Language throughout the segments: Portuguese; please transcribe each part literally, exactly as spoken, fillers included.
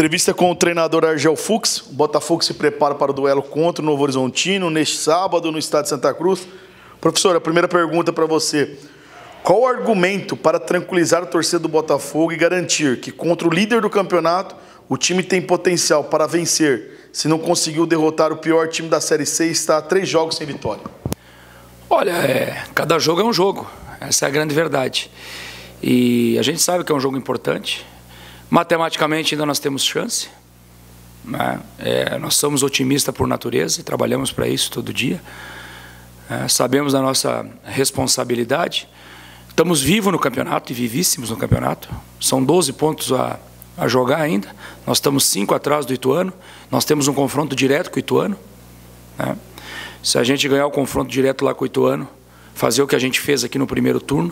Entrevista com o treinador Argel Fuchs. O Botafogo se prepara para o duelo contra o Novo Horizontino neste sábado no estádio de Santa Cruz. Professor, a primeira pergunta para você. Qual o argumento para tranquilizar a torcida do Botafogo e garantir que contra o líder do campeonato o time tem potencial para vencer, se não conseguiu derrotar o pior time da Série C e está a três jogos sem vitória? Olha, é, cada jogo é um jogo. Essa é a grande verdade. E a gente sabe que é um jogo importante. Matematicamente ainda nós temos chance, né? É, nós somos otimistas por natureza e trabalhamos para isso todo dia. É, sabemos da nossa responsabilidade. Estamos vivos no campeonato e vivíssimos no campeonato. São doze pontos a, a jogar ainda. Nós estamos cinco atrás do Ituano. Nós temos um confronto direto com o Ituano, né? Se a gente ganhar o confronto direto lá com o Ituano, fazer o que a gente fez aqui no primeiro turno,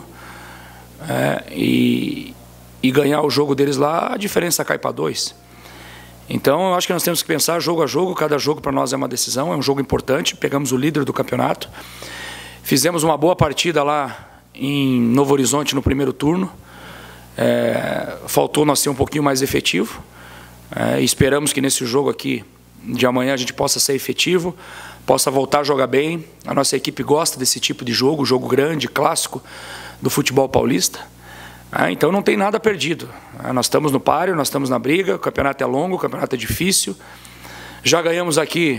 é, e... e ganhar o jogo deles lá, a diferença cai para dois. Então, eu acho que nós temos que pensar jogo a jogo, cada jogo para nós é uma decisão, é um jogo importante, pegamos o líder do campeonato, fizemos uma boa partida lá em Novo Horizonte no primeiro turno, é, faltou nós ser um pouquinho mais efetivo, é, e esperamos que nesse jogo aqui, de amanhã, a gente possa ser efetivo, possa voltar a jogar bem. A nossa equipe gosta desse tipo de jogo, jogo grande, clássico do futebol paulista. Ah, então não tem nada perdido. Ah, nós estamos no páreo, nós estamos na briga, o campeonato é longo, o campeonato é difícil. Já ganhamos aqui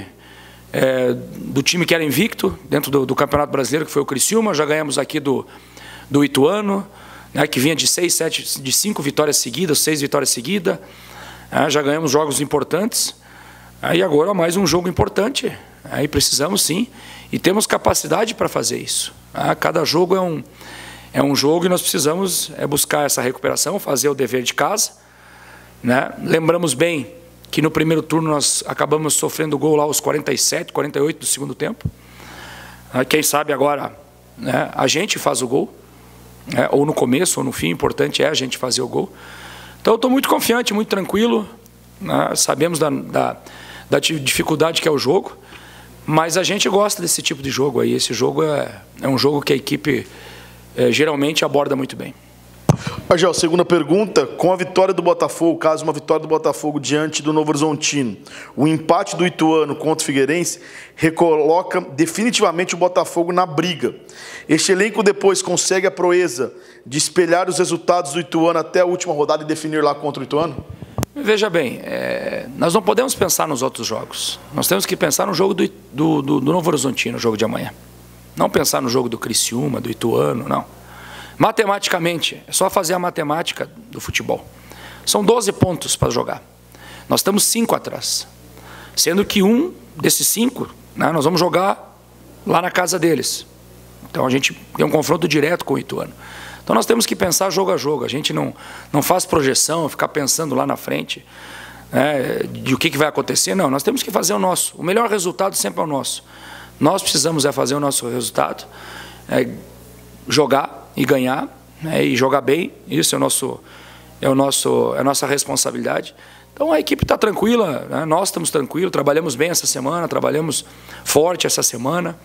é, do time que era invicto, dentro do, do Campeonato Brasileiro, que foi o Criciúma, já ganhamos aqui do, do Ituano, né, que vinha de seis, sete, de cinco vitórias seguidas, seis vitórias seguidas. Ah, já ganhamos jogos importantes. Aí ah, agora mais um jogo importante. Aí precisamos sim, e temos capacidade para fazer isso. Ah, cada jogo é um... É um jogo e nós precisamos é, buscar essa recuperação, fazer o dever de casa, né? Lembramos bem que no primeiro turno nós acabamos sofrendo gol lá aos quarenta e sete, quarenta e oito do segundo tempo. Quem sabe agora, né, a gente faz o gol, né, ou no começo ou no fim, o importante é a gente fazer o gol. Então eu estou muito confiante, muito tranquilo, né? Sabemos da, da, da dificuldade que é o jogo, mas a gente gosta desse tipo de jogo aí. Esse jogo é, é um jogo que a equipe... É, geralmente aborda muito bem. Argel, segunda pergunta, com a vitória do Botafogo, caso uma vitória do Botafogo diante do Novo Horizontino, o empate do Ituano contra o Figueirense recoloca definitivamente o Botafogo na briga. Este elenco depois consegue a proeza de espelhar os resultados do Ituano até a última rodada e definir lá contra o Ituano? Veja bem, é, nós não podemos pensar nos outros jogos. Nós temos que pensar no jogo do, do, do, do Novo Horizontino, no jogo de amanhã. Não pensar no jogo do Criciúma, do Ituano, não. Matematicamente, é só fazer a matemática do futebol. São doze pontos para jogar. Nós estamos cinco atrás. Sendo que um desses cinco, né, nós vamos jogar lá na casa deles. Então a gente tem um confronto direto com o Ituano. Então nós temos que pensar jogo a jogo. A gente não, não faz projeção, ficar pensando lá na frente, né, de o que, que vai acontecer. Não, nós temos que fazer o nosso. O melhor resultado sempre é o nosso. Nós precisamos é fazer o nosso resultado, é jogar e ganhar, né, e jogar bem. Isso é, o nosso, é, o nosso, é a nossa responsabilidade. Então a equipe está tranquila, né, nós estamos tranquilos, trabalhamos bem essa semana, trabalhamos forte essa semana.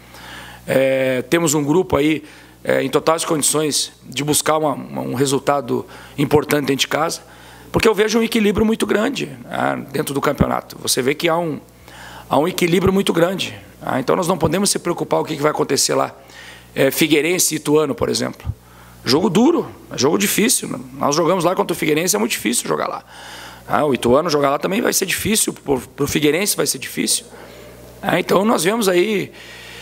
É, temos um grupo aí é, em totais condições de buscar uma, uma, um resultado importante dentro de casa, porque eu vejo um equilíbrio muito grande, né, dentro do campeonato. Você vê que há um, há um equilíbrio muito grande. Ah, então nós não podemos se preocupar o que vai acontecer lá. É, Figueirense e Ituano, por exemplo. Jogo duro, jogo difícil. Nós jogamos lá contra o Figueirense, é muito difícil jogar lá. Ah, o Ituano jogar lá também vai ser difícil, para o Figueirense vai ser difícil. Ah, então nós vemos aí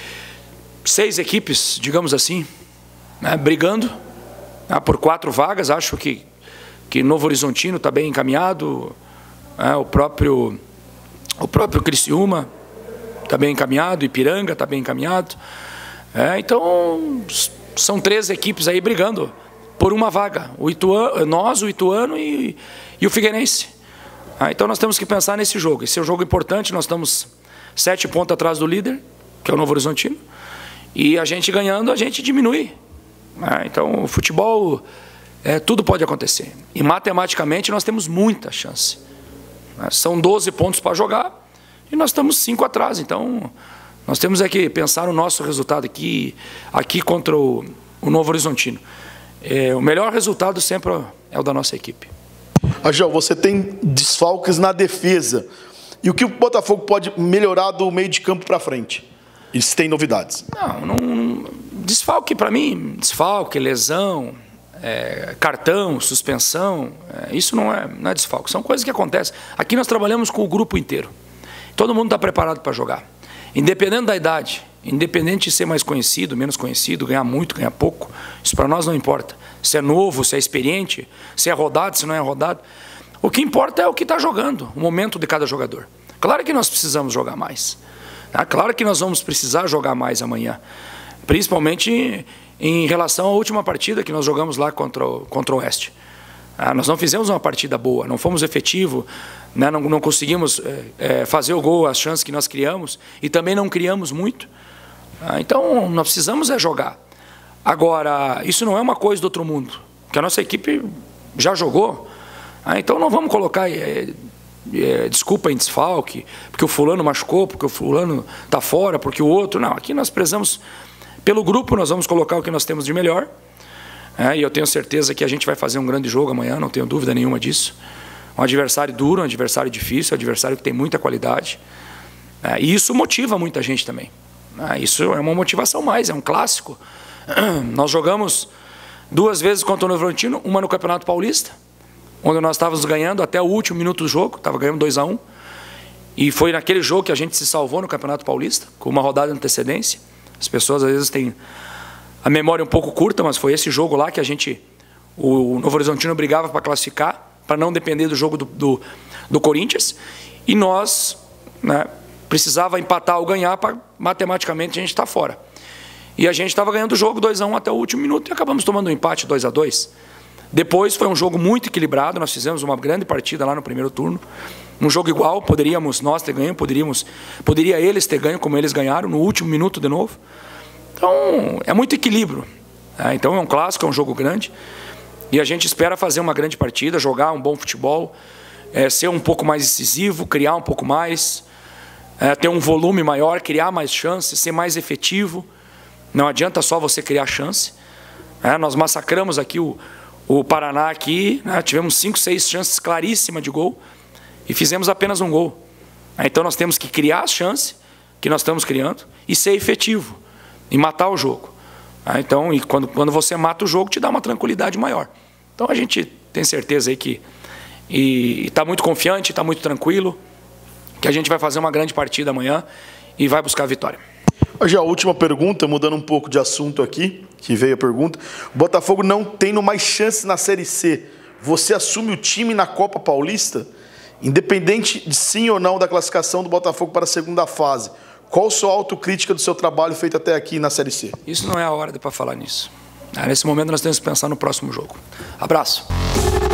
seis equipes, digamos assim, né, brigando, ah, por quatro vagas. Acho que, que Novo Horizontino está bem encaminhado, ah, o próprio, o próprio Criciúma está bem encaminhado, Ipiranga está bem encaminhado. É, então, são três equipes aí brigando por uma vaga. O Ituano, nós, o Ituano e, e o Figueirense. Ah, então nós temos que pensar nesse jogo. Esse é um jogo importante, nós estamos sete pontos atrás do líder, que é o Novo Horizontino. E a gente ganhando, a gente diminui. Ah, então, o futebol, é, tudo pode acontecer. E matematicamente nós temos muita chance. Ah, são doze pontos para jogar. E nós estamos cinco atrás, então nós temos é que pensar no nosso resultado aqui, aqui contra o, o Novo Horizontino. É, o melhor resultado sempre é o da nossa equipe. Agel, você tem desfalques na defesa. E o que o Botafogo pode melhorar do meio de campo para frente? E se tem novidades? Não, não desfalque para mim, desfalque, lesão, é, cartão, suspensão, é, isso não é, não é desfalque, são coisas que acontecem. Aqui nós trabalhamos com o grupo inteiro. Todo mundo está preparado para jogar. Independente da idade, independente de ser mais conhecido, menos conhecido, ganhar muito, ganhar pouco, isso para nós não importa. Se é novo, se é experiente, se é rodado, se não é rodado. O que importa é o que está jogando, o momento de cada jogador. Claro que nós precisamos jogar mais. Tá? Claro que nós vamos precisar jogar mais amanhã. Principalmente em relação à última partida que nós jogamos lá contra o, contra o Oeste. Ah, nós não fizemos uma partida boa, não fomos efetivos, né? não, não conseguimos é, é, fazer o gol, as chances que nós criamos, e também não criamos muito. Ah, então, nós precisamos é jogar. Agora, isso não é uma coisa do outro mundo, porque a nossa equipe já jogou. Ah, então, não vamos colocar é, é, desculpa em desfalque, porque o fulano machucou, porque o fulano está fora, porque o outro... Não, aqui nós prezamos... Pelo grupo, nós vamos colocar o que nós temos de melhor. É, e eu tenho certeza que a gente vai fazer um grande jogo amanhã, não tenho dúvida nenhuma disso. Um adversário duro, um adversário difícil, um adversário que tem muita qualidade. É, e isso motiva muita gente também. É, isso é uma motivação mais, é um clássico. Nós jogamos duas vezes contra o Novo Horizontino, uma no Campeonato Paulista, onde nós estávamos ganhando até o último minuto do jogo, estava ganhando dois a um. E foi naquele jogo que a gente se salvou no Campeonato Paulista, com uma rodada de antecedência. As pessoas às vezes têm a memória um pouco curta, mas foi esse jogo lá que a gente, o Novo Horizontino brigava para classificar, para não depender do jogo do, do, do Corinthians, e nós, né, precisava empatar ou ganhar para matematicamente a gente estar fora. E a gente estava ganhando o jogo dois a um até o último minuto e acabamos tomando um empate dois a dois. Depois foi um jogo muito equilibrado, nós fizemos uma grande partida lá no primeiro turno, um jogo igual, poderíamos nós ter ganho, poderíamos, poderia eles ter ganho como eles ganharam, no último minuto de novo. Então, é muito equilíbrio. É, então, é um clássico, é um jogo grande. E a gente espera fazer uma grande partida, jogar um bom futebol, é, ser um pouco mais decisivo, criar um pouco mais, é, ter um volume maior, criar mais chances, ser mais efetivo. Não adianta só você criar chance. É, nós massacramos aqui o, o Paraná, aqui, né, tivemos cinco, seis chances claríssimas de gol e fizemos apenas um gol. É, então, nós temos que criar as chances que nós estamos criando e ser efetivo. E matar o jogo. Ah, então, e quando, quando você mata o jogo, te dá uma tranquilidade maior. Então, a gente tem certeza aí que... E está muito confiante, está muito tranquilo, que a gente vai fazer uma grande partida amanhã e vai buscar a vitória. Hoje a última pergunta, mudando um pouco de assunto aqui, que veio a pergunta. O Botafogo não tendo mais chances na Série C. Você assume o time na Copa Paulista? Independente de sim ou não da classificação do Botafogo para a segunda fase. Qual a sua autocrítica do seu trabalho feito até aqui na Série C? Isso não é a hora para falar nisso. Nesse momento nós temos que pensar no próximo jogo. Abraço.